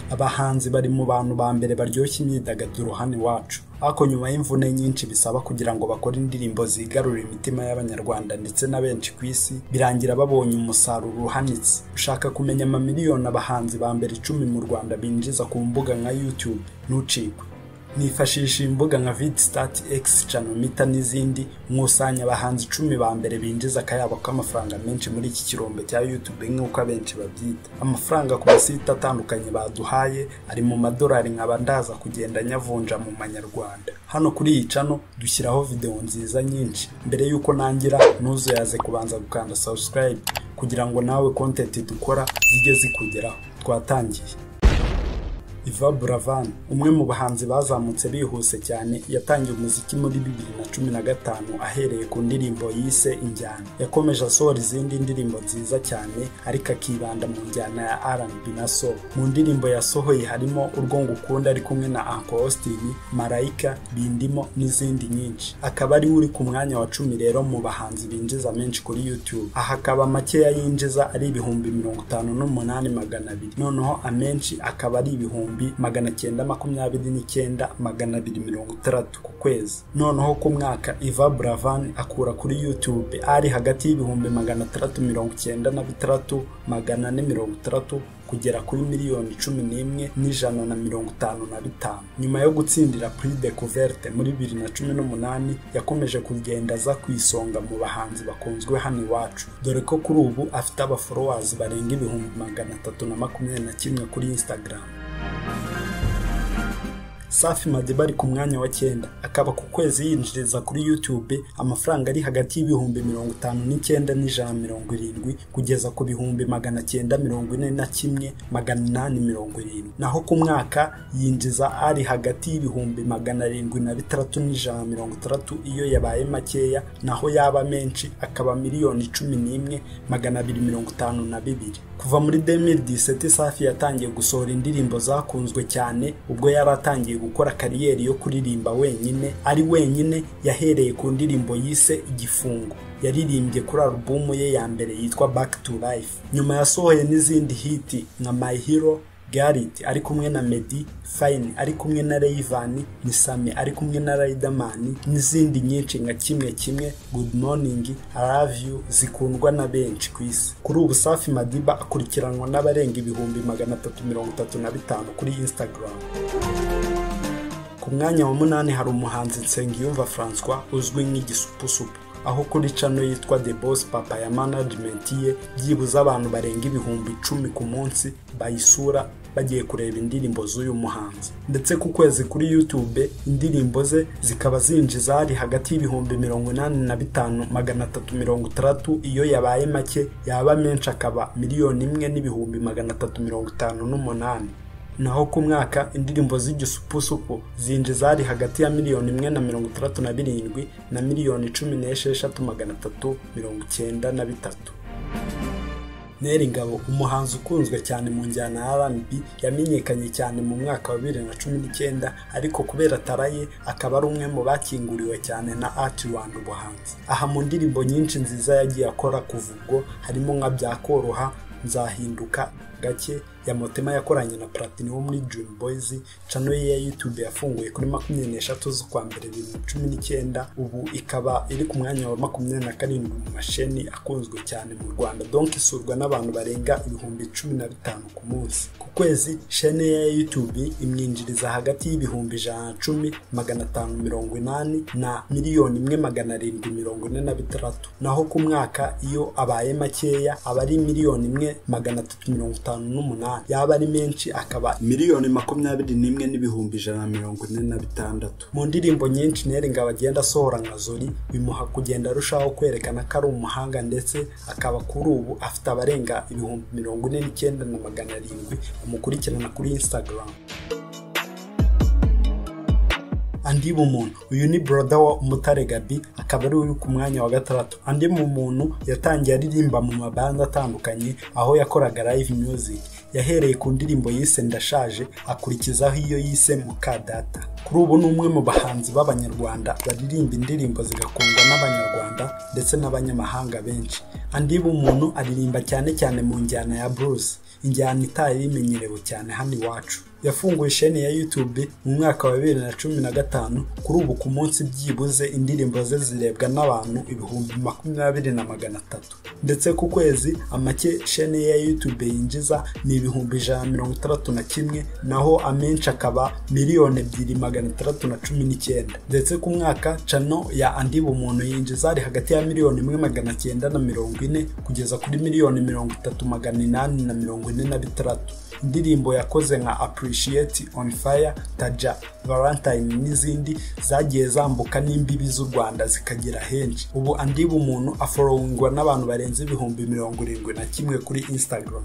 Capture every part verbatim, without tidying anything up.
Abahanzi bari mu bantu ba mbere baryoshya imyidagaduro hano iwacu, ariko nyuma y'imvune nyinshi bisaba kugira ngo bakore indirimbo zigarura imitima y'abanyarwanda ndetse na benshi ku isi, birangira babonye umusaruro uhanitse. Ushaka kumenya amamiliyoni abahanzi ba mbere icumi mu Rwanda binjiza ku mbuga nka YouTube, ntucikwe. Nifashisha imbuga nka Vidstart, X channel mita n'izindi, mwusanya abahanzi icumi ba mbere binjiza akayabo k'amafaranga menshi muri iki kirombe cya YouTube nk'uko abenshi babyita. Amafaranga ku masite atandukanye baduhaye ari mu madolari nkaba ndaza kugenda nyavunja mu manyarwanda. Hano kuri iyi channel dushyiraho video nziza nyinshi. Mbere yuko nangira ntuzuyaze kubanza gukanda subscribe kugira ngo nawe content dukora zijye zikugeraho. Twatangiye. Yvan Buravan, umwe mu bahanzi bazamutse bihuse cyane, yatangiye umuziki muri bibiri na cumi na gatanu ahereye ku ndirimbo yise Injyana. Yakomeje asohora izindi ndirimbo nziza cyane ariko akibanda mu njyana ya R and B na soul. Mu ndirimbo yasohoye harimo Urwo Ngukunda ari kumwe na Uncle Austin, Marayika, Bindimo n'izindi nyinshi. Akaba ari uri ku mwanya wa cumi rero mu bahanzi binjiza menshi kuri YouTube. Aha akaba makeya yinjiza ari ibihumbi mirongo itanu n'umunani magana abiri, noneho amenshi akaba ari ibihumbi magana cyenda makumyabiri n'icyenda magana abiri mirongo itandatu ku kwezi. Noneho ku mwaka Yvan Buravan akura kuri YouTube ari hagati y'ibihumbi magana atandatu mirongo icyenda na bitandatu magana ane mirongo itandatu kugera kuri miliyoni cumi n'imwe n'ijana na mirongo itanu na bitanu. Nyuma yo gutsindira Prix Découverte muri bibiri na cumi n'umunani, yakomeje kugenda aza ku isonga mu bahanzi bakunzwe hano iwacu, dore ko kuri ubu afite aba followers barenga ibihumbi magana atatu na makumyabiri na kimwe kuri Instagram. Safi Madiba ari ku mwanya wa cyenda, akaba ku kwezi yinjiriza kuri YouTube amafaranga ari hagati y'ibihumbi mirongo itanu n'icyenda n'ijana mirongo irindwi kugeza ku bihumbi magana cyenda mirongo ine na kimwe magana inani mirongo irindwi. Naho ku mwaka yinjiza ari hagati y'ibihumbi magana arindwi na bitandatu n'ijana mirongo itandatu iyo yabaye makeya, naho yaba menshi akaba miliyoni cumi n'imwe magana abiri mirongo itanu na bibiri. Kuva muri deux mille dix-sept Safi yatangiye gusohora indirimbo zakunzwe cyane ubwo yaratangiye gukora kariyeri yo kuririmba wenyine. Ari wenyine yahereye ku ndirimbo yise Igifungo, yaririmbye kuri album ye ya mbere yitwa Back to Life. Nyuma yasohoye n'izindi hit nka My Hero, Garrett ari kumwe na Meddy, Fine ari kumwe na Yvan, Nisame ari kumwe na Riderman n'izindi nyinshi nka Kimwe Kimwe, Good Morning, I Love You zikundwa na benshi ku isi. Kuri ubu Safi Madiba akurikiranwa n'abarenga ibihumbi magana atatu mirongo itatu na bitanu kuri Instagram. Ku mwanya wa munani hari umuhanzi Nsengiyunva François uzwi nk'Igisupusupu, aho kuri channel yitwa The Boss Papa ya management ye byibuza abantu barenga ibihumbi icumi ku munsi bayisura bagiye kureba indirimbo z'uyu muhanzi. Ndetse ku kwezi kuri YouTube indirimbo ze zikaba zinjiza ari hagati y'ibihumbi mirongo inani na bitanu magana atatu mirongo itandatu iyo yabaye make, yaba menshi akaba miliyoni imwe n'ibihumbi magana atatu mirongo itanu n'umunani. Naho ku mwaka indirimbo z'Igisupusupu zinjiza ari hagati ya miliyoni imwe na mirongo itandatu na birindwi na miliyoni cumi n'esheshatu magana atatu mirongo icyenda na bitatu. Nel Ngaho, umuhanzi ukunzwe cyane mu njyana ya R and B, yamenyekanye cyane mu mwaka wa bibiri na cumi n'icyenda, ariko kubera taraye akaba ari umwe mu bakinguriwe cyane na Art Rwanda ubuhanzi. Aha mu ndirimbo nyinshi nziza yagiye akora kuva ubwo harimo nka Byakoroha, Nzahinduka, Gake, ya Motema yakoranye na Platini wo muri Dream Boys. Channel ye ya YouTube yafunguye kuri makumyabiri n'eshatu z'ukwa mbere bibiri na cumi n'icyenda, ubu ikaba iri ku mwanya wa makumyabiri na karindwi mu masheni akunzwe cyane mu Rwanda, donc isurwa n'abantu barenga ibihumbi cumi na bitanu ku munsi. Ku kwezi chaîne ye ya YouTube imwinjiriza hagati y'ibihumbi ijana na cumi magana atanu mirongo inani na miliyoni imwe magana arindwi mirongo ine na bitandatu. Naho ku mwaka iyo abaye makeya aba ari miliyoni imwe magana atatu mirongo itanu n'umunani, yaba ari menshi akaba miliyoni makumyabiri n'imwe n'ibihumbi ijana na mirongo ine na bitandatu. Mu ndirimbo nyinshi Nel Ngaho agenda asohora nka Zori bimuha kugenda arushaho kwerekana ko ari umuhanga, ndetse akaba kuri ubu afite abarenga ibihumbi mirongo ine n'icyenda na magana arindwi umukurikirana kuri Instagram. Andi Bumuntu, uyu ni brother wa Umutare Gabi, akaba ari uri ku mwanya wa gatandatu. Andi Bumuntu yatangiye aririmba mu mabanda atandukanye aho yakoraga live music. Yahereye ku ndirimbo yise Ndashaje akurikizaho iyo yise Mukadata. Kuri ubu ni umwe mu bahanzi b'abanyarwanda baririmba indirimbo zigakundwa n'abanyarwanda ndetse n'abanyamahanga benshi. Andi Bumuntu aririmba cyane cyane mu njyana ya blues. injyana itari imenyerewe cyane hano iwacu. Yafunguye chaîne ya YouTube mu mwaka wa bibiri na cumi na gatanu. Kuri ubu ku munsi byibuze indirimbo ze zirebwa n'abantu ibihumbi makumyabiri na magana atatu, ndetse ku kwezi amake chaîne ya YouTube yinjiza ni ibihumbi ijana na mirongo itandatu na kimwe, naho amenshi akaba miliyoni ebyiri magana atandatu na cumi n'icyenda. Ndetse ku mwaka channel ya andi Bumuntu yinjiza ari hagati ya miliyoni imwe magana cyenda na mirongo ine kugeza kuri miliyoni mirongo itatu magana inani na mirongo ine na bitandatu. Indirimbo yakoze nka Appreciate, On Fire, Taja, Valentine n'izindi zagiye zambuka n'imbibi z'u Rwanda zikagera henshi. Ubu andi Bumuntu afollowingwa n'abantu barenze ibihumbi mirongo irindwi na kimwe kuri Instagram.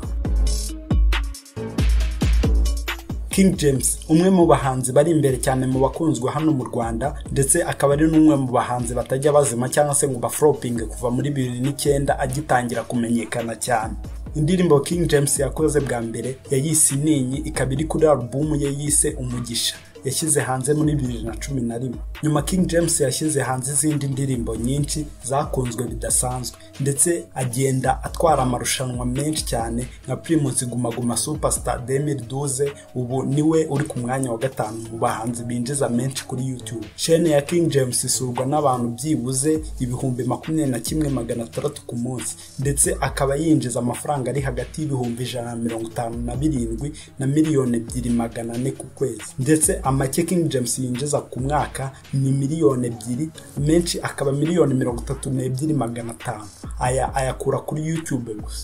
King James, umwe mu bahanzi bari imbere cyane mu bakunzwe hano mu Rwanda, ndetse akaba ari n'umwe mu bahanzi batajya bazima cyangwa se ngo baflopinge kuva muri bibiri n'icyenda agitangira kumenyekana cyane. Indirimbo King James yakoze bwa mbere yayise Ninyi, ikaba iri kuri album ye yise Umugisha, yashyize hanze muri bibiri na cumi na rimwe. Nyuma King James yashyize hanze izindi ndirimbo nyinshi zakunzwe bidasanzwe, ndetse agenda atwara amarushanwa menshi cyane nka Primus Guma Guma Superstar deux mille douze. Ubu niwe uri ku mwanya wa gatanu mu bahanzi binjiza menshi kuri YouTube. Chaîne ya King James isurwa n'abantu byibuze ibihumbi makumyabiri na kimwe magana atandatu ku munsi, ndetse akaba yinjiza amafaranga ari hagati y'ibihumbi ijana na mirongo itanu na birindwi na miliyoni ebyiri magana ane ku kwezi. Ndetse amake King James yinjiza ku mwaka ni miliyoni ebyiri, menshi akaba miliyoni mirongo itatu n'ebyiri magana atanu. Aya ayakura kuri YouTube gusa.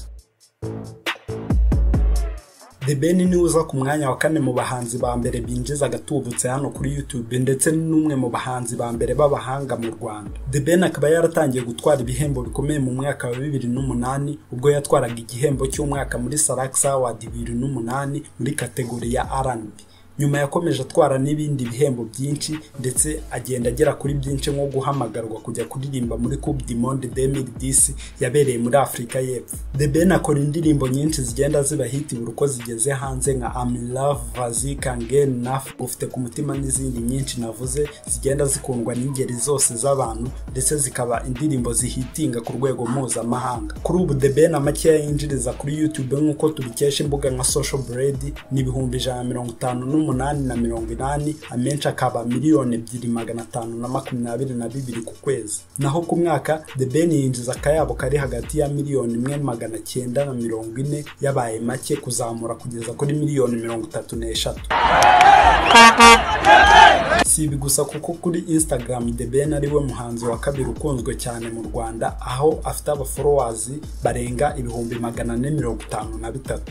The Ben ni uza ku mwanya wa kane mu bahanzi ba mbere binjiza agatubutse hano kuri YouTube, ndetse n'umwe mu bahanzi ba mbere b'abahanga mu Rwanda. The Ben akaba yaratangiye gutwara ibihembo bikomeye mu mwaka wa bibiri n'umunani, ubwo yatwaraga igihembo cy'umwaka muri Salax Award bibiri n'umunani muri kategori ya R and B. Nyuma yakomeje atwara n'ibindi bihembo byinshi, ndetse agenda agera kuri byinshi nko guhamagarwa kujya kuririmba muri Coupe du Monde deux mille dix yabereye muri Afrika y'Epfo. The Ben akora indirimbo nyinshi zigenda ziba hit buri uko zigeze hanze nka I'm in Love, Vazi, Kangel, Naf, Ufite ku mutima n'izindi nyinshi navuze zigenda zikundwa n'ingeri zose z'abantu, ndetse zikaba indirimbo zihitinga ku rwego mpuzamahanga. Kuri ubu The Ben amake yinjiriza kuri YouTube nk'uko tubikesha imbuga nka Social Blade ni ibihumbi ijana na mirongo itanu umunani na mirongo inani, amenshi akaba miliyoni ebyiri magana atanu na makumyabiri na bibiri ku kwezi. Naho ku mwaka The Ben yinjiza akayabo kari hagati ya miliyoni imwe magana cyenda na mirongo ine, yabaye make kuzamura kugeza kuri miliyoni mirongo itatu n'eshatu. Si ibi gusa kuko kuri Instagram The Ben ari we muhanzi wa kabiri ukunzwe cyane mu Rwanda, aho afite aba followers barenga ibihumbi magana ane mirongo itanu na bitatu.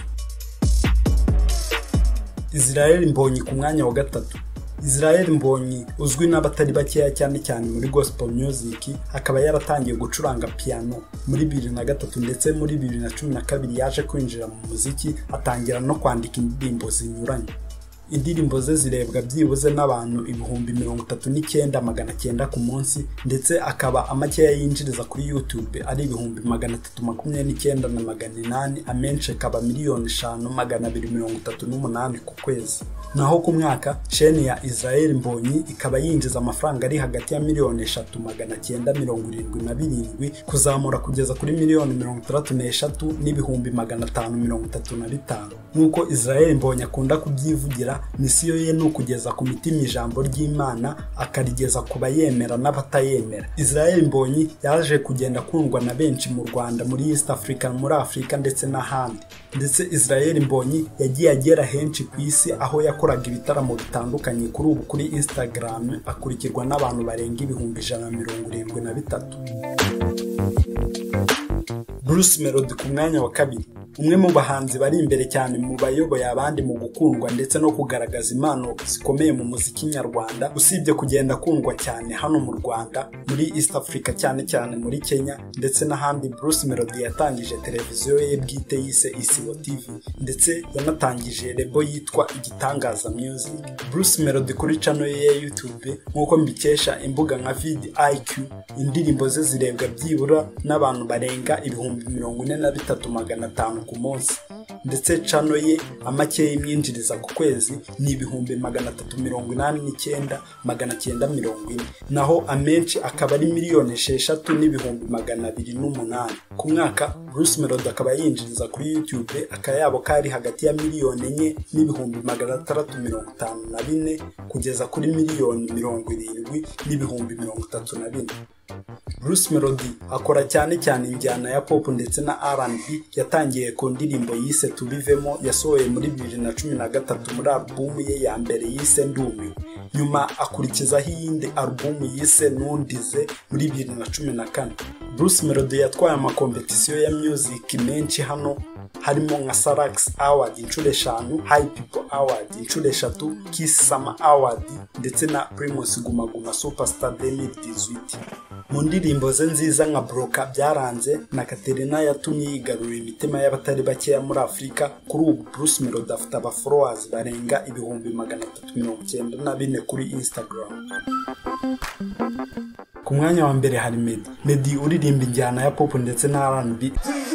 Israel Mbonyi ku mwanya wa gatatu. Israel Mbonyi uzwi n'abatari bakeya cyane cyane muri gospel music, akaba yaratangiye gucuranga piano muri bibiri na gatatu, ndetse muri bibiri na cumi na kabiri yaje kwinjira mu muziki atangira no kwandika indirimbo zinyuranye. Indirimbo ze zirebwa byibuze n'abantu ibihumbi mirongo itatu n'icyenda magana cyenda ku munsi, ndetse akaba amakeya yinjiriza kuri YouTube ari ibihumbi magana atatu makumyabiri n'icyenda na magana inani, amenshi akaba miliyoni eshanu magana abiri mirongo itatu n'umunani ku kwezi. Naho ku mwaka chaîne ya Israel Mbonyi ikaba yinjiza amafaranga ari hagati ya miliyoni eshatu magana cyenda mirongo irindwi na birindwi kuzamura kugeza kuri miliyoni mirongo itandatu n'eshatu n'ibihumbi magana atanu mirongo itatu na bitanu. Nuko Israel Mbonyi akunda kubyivugira, misiyo ye ni ukugeza ku mitima ijambo ry'Imana akarigeza ku bayemera n'abatayemera. Israel Mbonyi yaje kugenda kundwa na benshi mu Rwanda, muri East Africa, muri Afrika ndetse n'ahandi. Ndetse Israel Mbonyi yagiye agera henshi ku isi, aho yakoraga ibitaramo bitandukanye. Kuri ubu kuri Instagram akurikirwa n'abantu barenga ibihumbi ijana na mirongo irindwi na bitatu. Bruce Melodie ku mwanya wa kabiri, umwe mu bahanzi bari imbere cyane mu bayoboye abandi mu gukundwa ndetse no kugaragaza impano zikomeye mu muziki nyarwanda, usibye kugenda kundwa cyane hano mu Rwanda, muri East Africa cyane cyane muri Kenya ndetse n'ahandi. Bruce Melodie yatangije televiziyo ye bwite yise Isibo T V, ndetse yanatangije lebo yitwa Igitangaza Music. Bruce Melodie kuri channel ye ya YouTube nk'uko mbikesha imbuga nka Vid I Q, indirimbo ze zirebwa byibura n'abantu barenga ibihumbi mirongo ine na bitatu magana atanu ku munsi. ndetse channel ye amake y'imyinjiriza ku kwezi ni ibihumbi magana atatu mirongo inani n'icyenda magana cyenda mirongo ine, naho amenshi akaba ari miliyoni esheshatu n'ibihumbi magana abiri n'umunani. Ku mwaka Bruce Melodie akaba yinjiriza kuri YouTube akayabo kari hagati ya miliyoni enye n'ibihumbi magana atandatu mirongo itanu na bine kugeza kuri miliyoni mirongo irindwi n'ibihumbi mirongo itatu na bine. Bruce Melodie akora cyane cyane injyana ya pop ndetse na R and B. Yatangiye ku ndirimbo yise Tubivemo yasohoye muri bibiri na cumi na gatatu muri album ye ya mbere yise Ndumiwe. Nyuma akurikizaho iyindi album yise Nundize muri bibiri na cumi na kane. Bruce Melodie yatwaye amakompetisiyo ya music menshi hano harimo nka Salax Award inshuro eshanu, High People Award inshuro eshatu, Kiss Summer Award ndetse na Primus Guma Guma Superstar deux mille dix-huit. Mu ndirimbo ze nziza nka Broka byaranze na Katerina yatumye yigarurira imitima y'abatari bakeya muri Afrika. Kuri ubu Bruce Melodie afite aba followers barenga ibihumbi magana atatu mirongo icyenda na bine kuri Instagram. Ku mwanya wa mbere hari Meddy. Meddy uririmba injyana ya pop ndetse na R and B.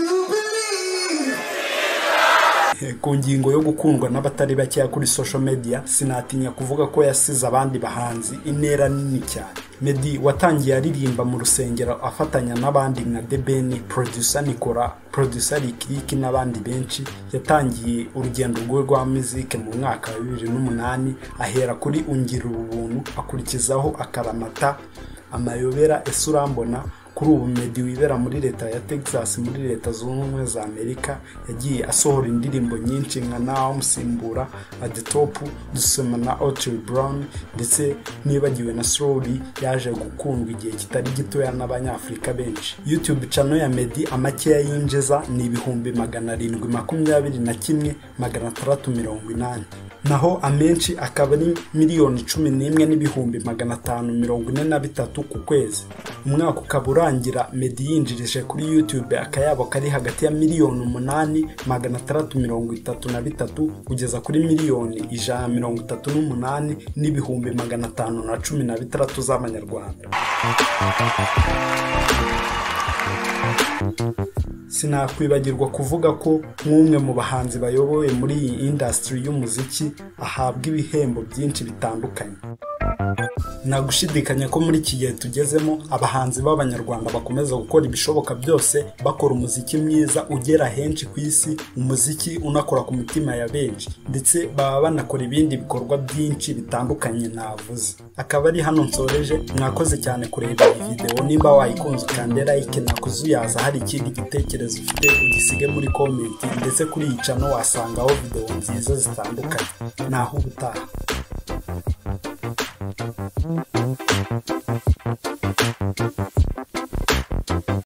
Ku ngingo yo gukundwa n'abatari bakeya kuri social media sinatinya kuvuga ko yasize abandi bahanzi intera nini cyane. Meddy watangiye aririmba mu rusengero afatanya n'abandi nka Debeni, producer Nikora, producer Ikiki n'abandi benshi. Yatangiye urugendo rwe rwa music mu mwaka wa bibiri n'umunani ahera kuri Ungira Ubuntu akurikizaho Akaramata, Amayobera, Esurambona. Kuri ubu Meddy wibera muri leta ya Texas muri leta zunze ubumwe za Amerika yagiye asohora indirimbo nyinshi nka Naho Musimbura, At the Top, Dusoma na Otile Brown ndetse nibagiwe na Slowly yaje gukundwa igihe kitari gitoya n'abanyafrika benshi. YouTube channel ya Meddy amakeya yinjiza ni ibihumbi magana arindwi makumyabiri na kimwe magana atandatu mirongo inani, naho amenshi akaba ari miliyoni cumi n'imwe n'ibihumbi magana atanu mirongo ine na bitatu ku kwezi. Umwaka ukaba urangira Meddy yinjirije kuri YouTube akayabo kari hagati ya miliyoni umunani magana atandatu mirongo itatu na bitatu kugeza kuri miliyoni ijana mirongo itatu n'umunani n'ibihumbi magana atanu na cumi na bitandatu z'amanyarwanda. Sinakwibagirwa kuvuga ko nk'umwe mu bahanzi bayoboye muri iyi industry y'umuziki ahabwa ibihembo byinshi bitandukanye. Nagushidikanya ko muri iki gihe tugezemo abahanzi b'abanyarwanda bakomeza gukora ibishoboka byose bakora umuziki mwiza ugera henshi ku isi, umuziki unakora ku mutima ya benshi ndetse baba banakora ibindi bikorwa byinshi bitandukanye navuze. Akaba ari hano nsoreje. Mwakoze cyane kureba iyi video. Nimba wayikunze kandi like nakuzuyaza hari ikindi gitekerezo ufite ugisige muri comment ndetse kuri iyi channel wasangaho video nziza zitandukanye. Naho ubutaha. Thank you.